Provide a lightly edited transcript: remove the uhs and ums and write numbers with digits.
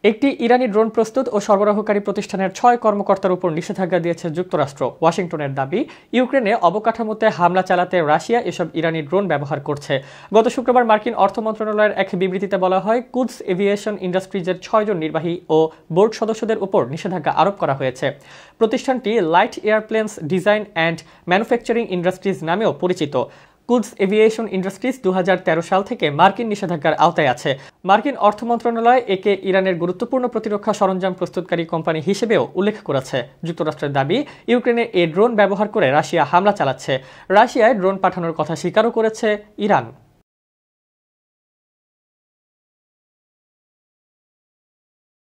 একটি ইরানি ড্রোন প্রস্তুত ও সরবরাহকারী প্রতিষ্ঠানের ৬ কর্মকর্তার উপর নিষেধাজ্ঞা দিয়েছে যুক্তরাষ্ট্র। ওয়াশিংটনের দাবি, ইউক্রেনে অবকাঠামোতে হামলা চালাতে রাশিয়া এসব ইরানি ড্রোন ব্যবহার করছে। গত শুক্রবার মার্কিন অর্থ মন্ত্রণালয়ের এক বিবৃতিতে বলা হয়, কুদস এভিয়েশন ইন্ডাস্ট্রিজের ৬ জন নির্বাহী ও বোর্ড সদস্যদের উপর নিষেধাজ্ঞা আরোপ করা হয়েছে। প্রতিষ্ঠানটি light airplanes design and manufacturing industries নামেও পরিচিত। কুদস এভিয়েশন ইন্ডাস্ট্রিজ 2013 সাল থেকে মার্কিন নিষেধাজ্ঞার আওতায় আছে। মার্কিন অর্থ মন্ত্রণালয় একে ইরানের গুরুত্বপূর্ণ প্রতিরক্ষা সরঞ্জাম প্রস্তুতকারী কোম্পানি হিসেবেও উল্লেখ করেছে। যুক্তরাষ্ট্রের দাবি, ইউক্রেনে এ ড্রোন ব্যবহার করে রাশিয়া হামলা চালাচ্ছে। রাশিয়ায় ড্রোন পাঠানোর কথা স্বীকারও করেছে ইরান।